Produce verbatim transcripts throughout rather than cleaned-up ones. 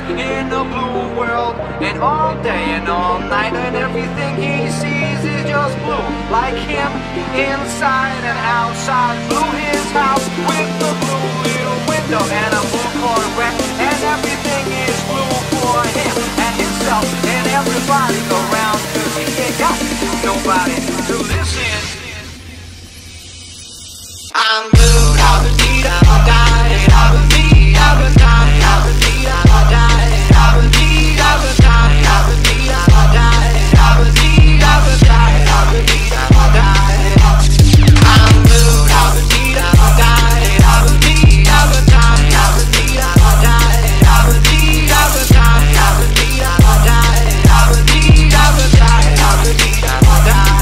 in a blue world. And all day and all night, and everything he sees is just blue. Like him, inside and outside. Blue his house with the blue little window and a blue Corvette. And everything is blue for him and himself and everybody around, 'cause he ain't got nobody to listen. I'm blue, I'll be deed, I'll die, I'll be deed, I'll be die, I'll be deed, I'll die, I'll be deed, I'll be die, I'll be deed, I'll die, I'll be deed, I'll be die, I'll be deed, I'll die. I'm blue, I'll be deed, I'll die, I'll be deed, I'll be die, I'll be deed, I'll die, I'll be deed, I'll be die, I'll be deed, I'll die, I'll be deed, I'll be die, I'll be deed, I'll die.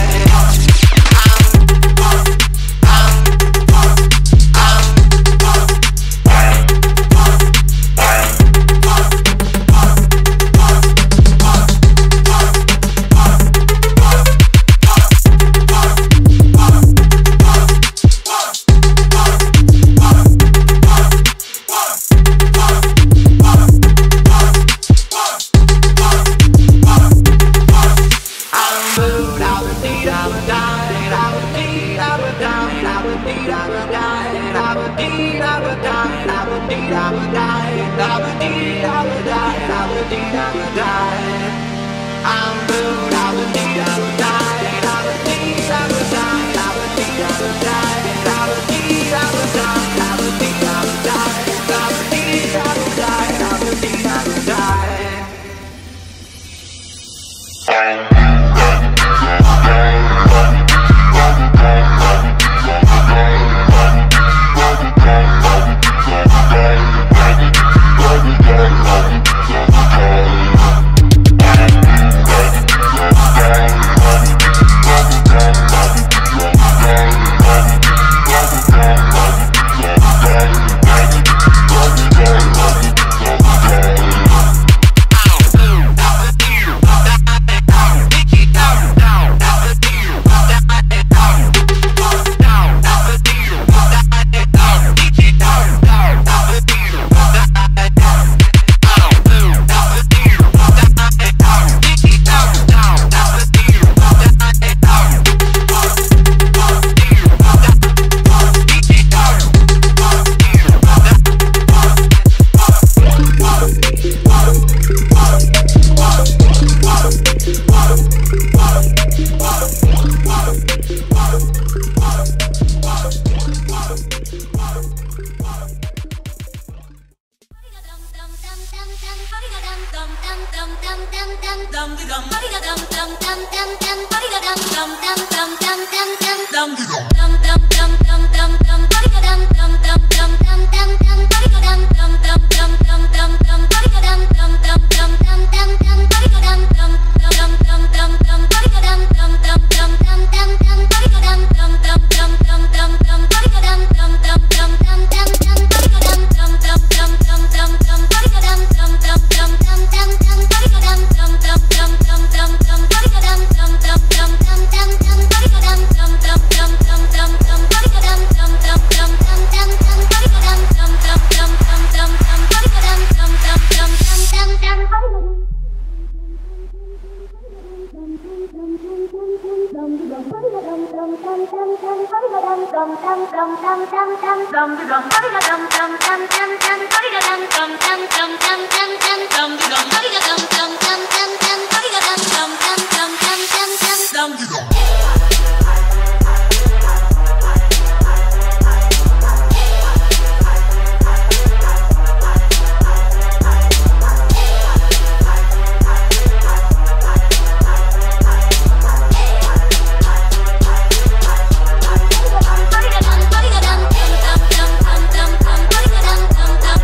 Dum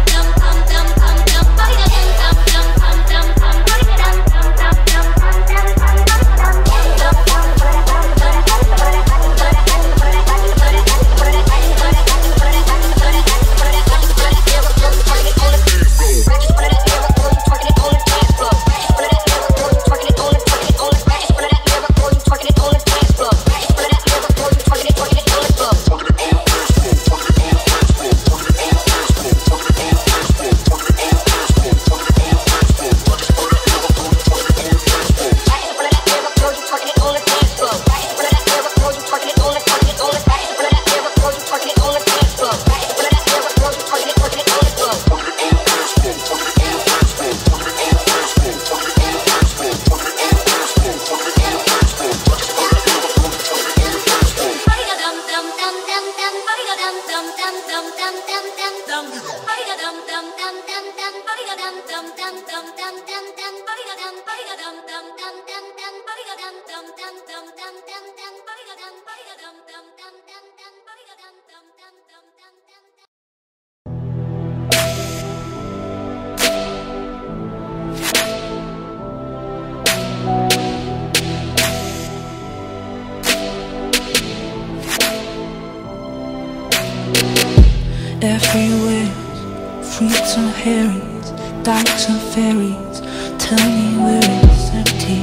Everywhere, freaks and herrings, dykes and fairies, tell me where it's empty.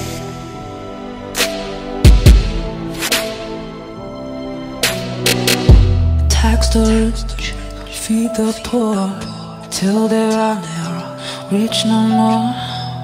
Tax the rich, feed the poor, till they are never rich no more.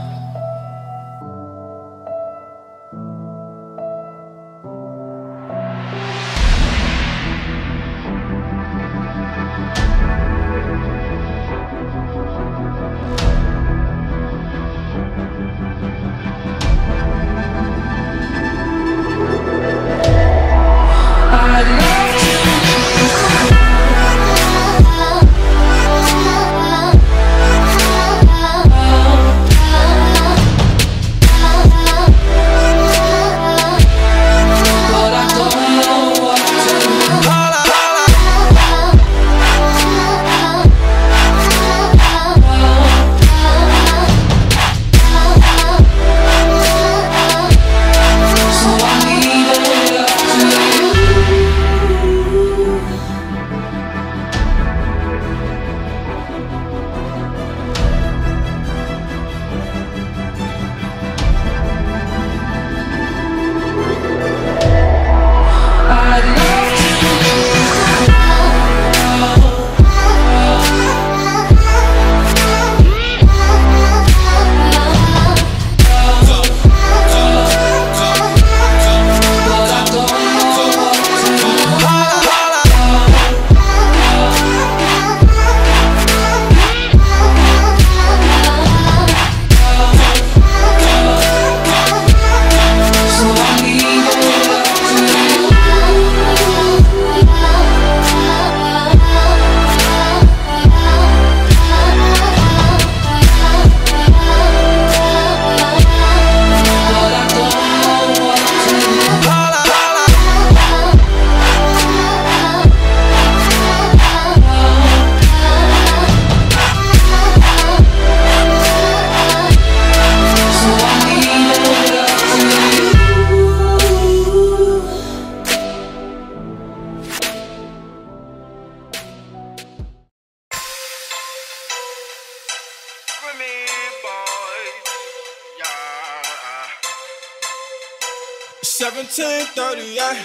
seventeen thirty-eight,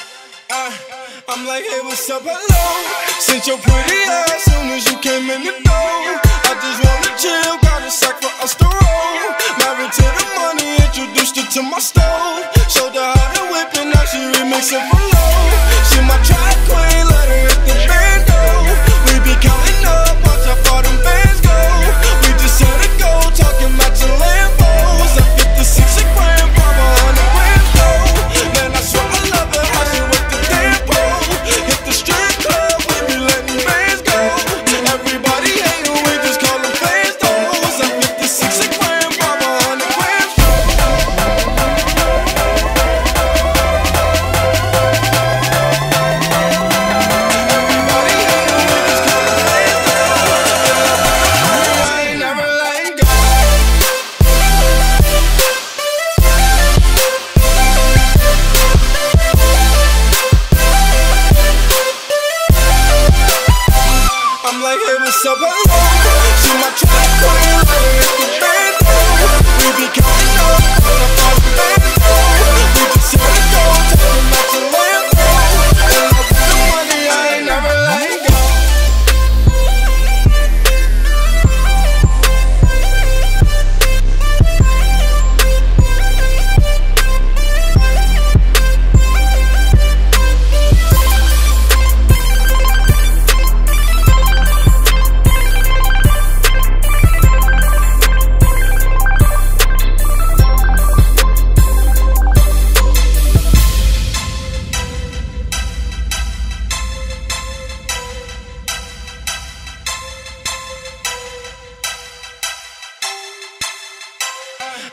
uh, I'm like, hey, what's up, hello? Since your pretty ass soon as you came in the door. I just wanna chill, got a sack for us to roll. Married to the money, introduced her to my stove. Showed her how to whip and now she remixing for low. She my track queen, let her hit the bando. We be counting up, watch how far them bands go. We just set a goal, talking matching Lambos. I get the six a grand, five hundred grand though. Man, I swear I love her, how she with the tempo. Hit the strip club, we be letting bands go. Everybody hate her, we just call them fans though. I get the six a grand, five hundred grand though.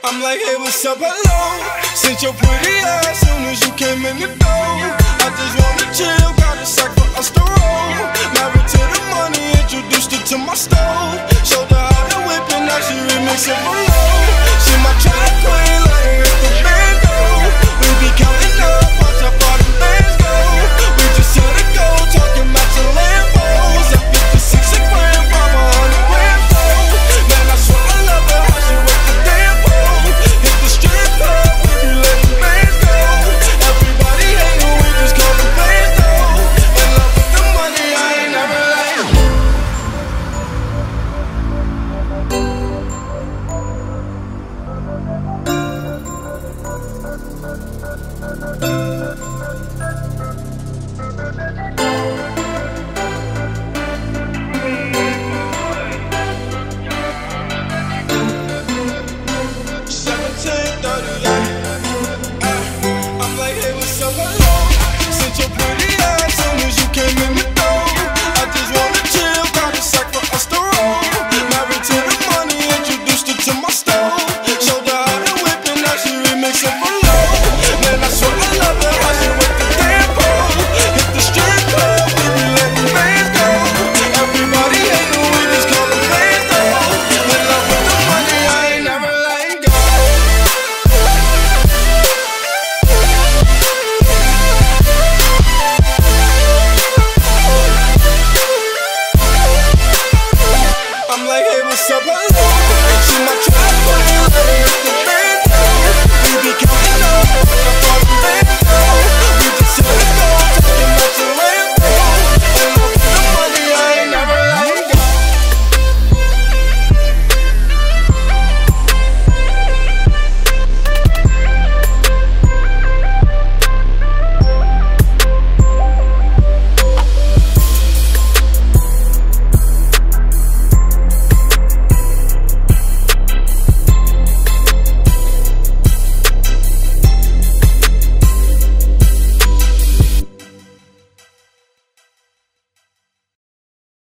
I'm like, hey, what's up, hello? Sent your pretty ass soon as you came in the door. I just wanna chill, got a sack for us to roll. Married to the money, introduced her to my stove. Showed her how to whip and now she remix it for